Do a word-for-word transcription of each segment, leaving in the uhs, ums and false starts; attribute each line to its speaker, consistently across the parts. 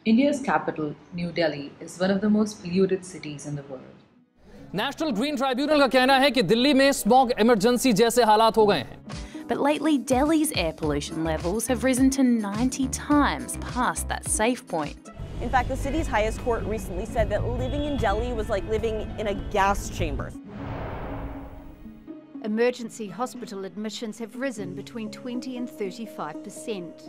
Speaker 1: India's capital, New Delhi, is one of the most polluted cities in the world.
Speaker 2: National green tribunal का कहना है कि दिल्ली में smog emergency जैसे हालात हो गए हैं.
Speaker 3: But lately, Delhi's air pollution levels have risen to ninety times past that safe point.
Speaker 4: In fact, the city's highest court recently said that living in Delhi was like living in a gas chamber.
Speaker 5: Emergency hospital admissions have risen between twenty and thirty-five percent.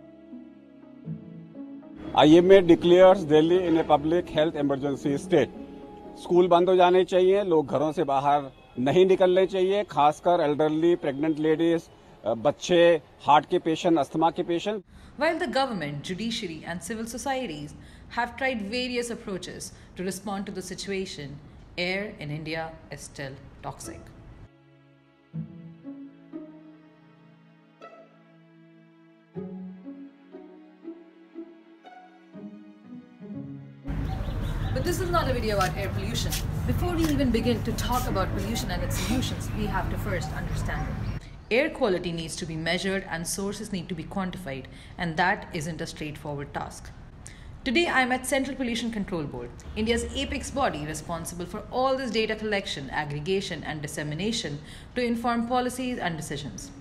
Speaker 6: I M A declares Delhi in a public health emergency state. School बंद हो जाने चाहिए, लोग घरों से बाहर नहीं निकलने चाहिए, खासकर एल्डरली, प्रेग्नेंट लेडीज, बच्चे, हार्ट के पेशेंट, अस्थमा के patient.
Speaker 1: While the government, judiciary, and civil societies have tried various approaches to respond to the situation, air in India is still toxic. But this is not a video about air pollution. Before we even begin to talk about pollution and its solutions, we have to first understand it. Air quality needs to be measured and sources need to be quantified, and that isn't a straightforward task. Today I am at Central Pollution Control Board, India's apex body responsible for all this data collection, aggregation and dissemination to inform policies and decisions.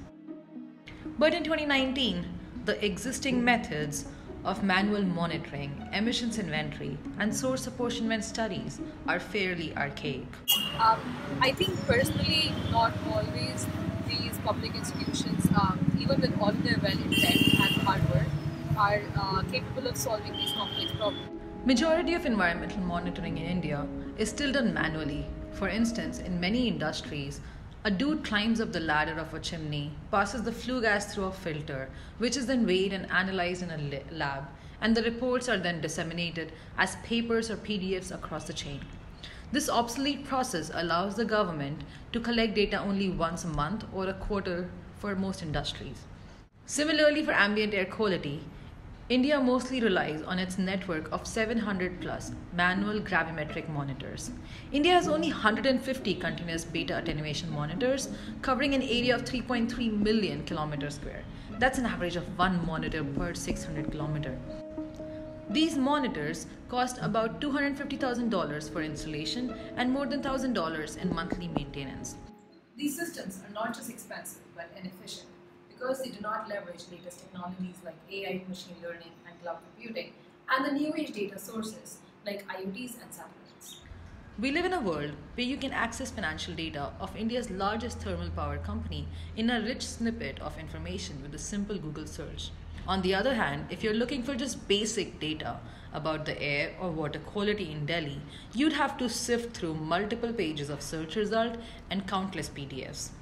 Speaker 1: But in twenty nineteen, the existing methods of manual monitoring, emissions inventory, and source apportionment studies are fairly archaic.
Speaker 7: Um, I think personally, not always these public institutions, um, even with all their well intent and hard work, are uh, capable of solving these complex problems.
Speaker 1: Majority of environmental monitoring in India is still done manually. For instance, in many industries, a dude climbs up the ladder of a chimney, passes the flue gas through a filter, which is then weighed and analyzed in a lab, and the reports are then disseminated as papers or P D Fs across the chain. This obsolete process allows the government to collect data only once a month or a quarter for most industries. Similarly, for ambient air quality, India mostly relies on its network of seven hundred plus manual gravimetric monitors. India has only one hundred fifty continuous beta attenuation monitors covering an area of three point three million kilometers square. That's an average of one monitor per six hundred kilometers. These monitors cost about two hundred fifty thousand dollars for installation and more than one thousand dollars in monthly maintenance.
Speaker 7: These systems are not just expensive but inefficient, because they do not leverage latest technologies like A I, machine learning, and cloud computing, and the new age data sources like I O Ts and satellites.
Speaker 1: We live in a world where you can access financial data of India's largest thermal power company in a rich snippet of information with a simple Google search. On the other hand, if you're looking for just basic data about the air or water quality in Delhi, you'd have to sift through multiple pages of search result and countless P D Fs.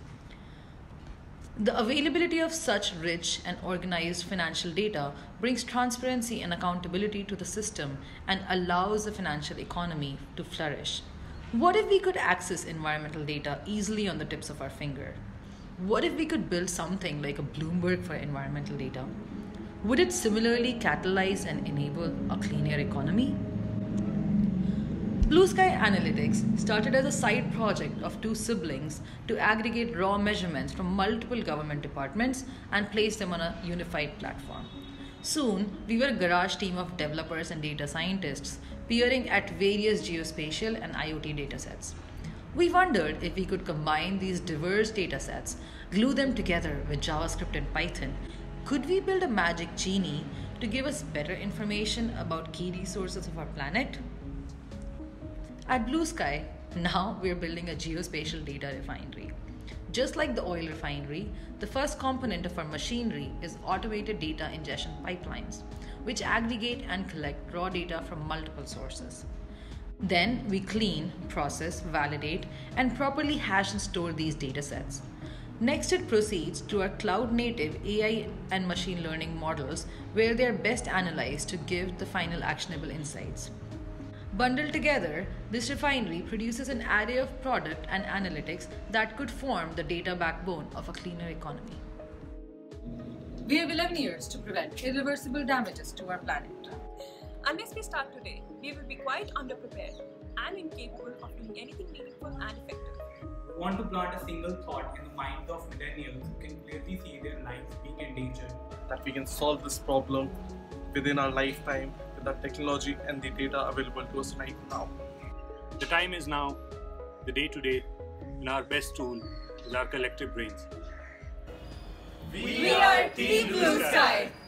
Speaker 1: The availability of such rich and organized financial data brings transparency and accountability to the system and allows the financial economy to flourish. What if we could access environmental data easily on the tips of our finger? What if we could build something like a Bloomberg for environmental data? Would it similarly catalyze and enable a clean air economy? Blue Sky Analytics started as a side project of two siblings to aggregate raw measurements from multiple government departments and place them on a unified platform. Soon, we were a garage team of developers and data scientists peering at various geospatial and I O T datasets. We wondered if we could combine these diverse datasets, glue them together with JavaScript and Python. Could we build a magic genie to give us better information about key resources of our planet? At Blue Sky, now we're building a geospatial data refinery. Just like the oil refinery, the first component of our machinery is automated data ingestion pipelines, which aggregate and collect raw data from multiple sources. Then we clean, process, validate, and properly hash and store these datasets. Next, it proceeds to our cloud-native A I and machine learning models, where they are best analyzed to give the final actionable insights. Bundled together, this refinery produces an array of product and analytics that could form the data backbone of a cleaner economy.
Speaker 7: We have eleven years to prevent irreversible damages to our planet.
Speaker 4: Unless we start today, we will be quite underprepared and incapable of doing anything meaningful and effective.
Speaker 8: We want to plant a single thought in the minds of millennials who can clearly see their lives being endangered.
Speaker 9: That we can solve this problem within our lifetime the technology and the data available to us right now.
Speaker 10: The time is now, the day to day, and our best tool is our collective brains.
Speaker 4: We are Team Blue Sky.